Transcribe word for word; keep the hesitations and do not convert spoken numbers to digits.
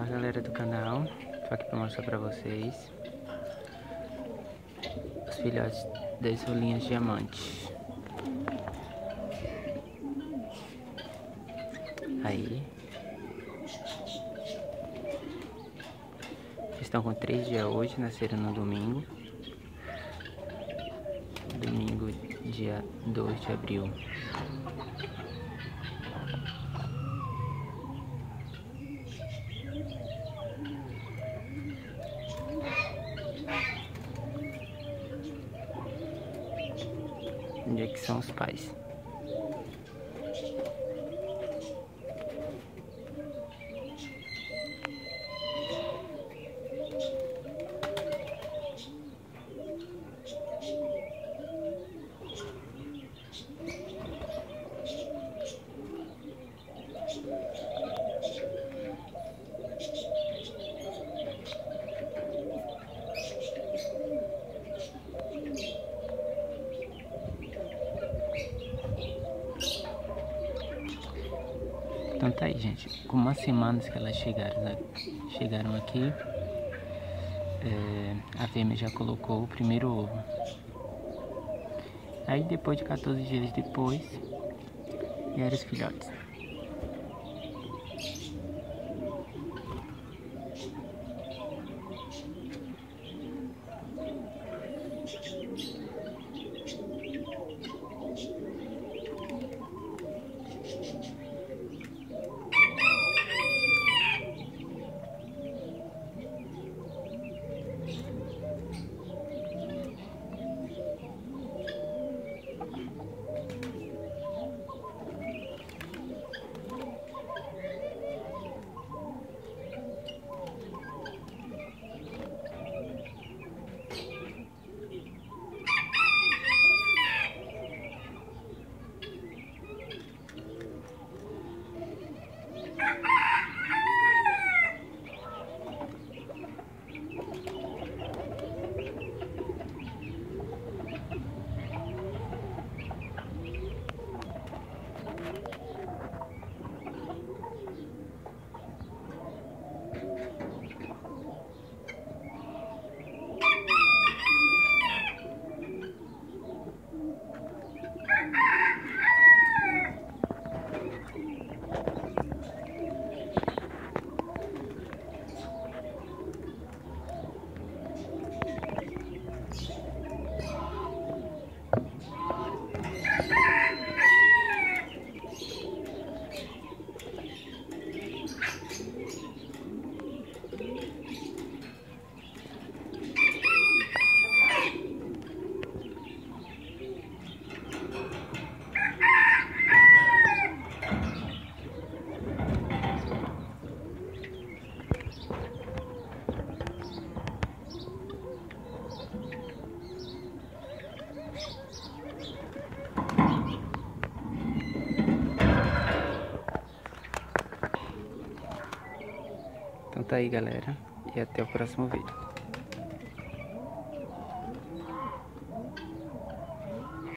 galera do canal, tô aqui pra mostrar pra vocês os filhotes das rolinhas diamante. Aí estão com três dias hoje, nasceram no domingo. Domingo, dia dois de abril. Onde é que são os pais? Então tá aí, gente, com umas semanas que elas chegaram, chegaram aqui, é, a fêmea já colocou o primeiro ovo. Aí depois de quatorze dias depois, vieram os filhotes. Então tá aí, galera, e até o próximo vídeo.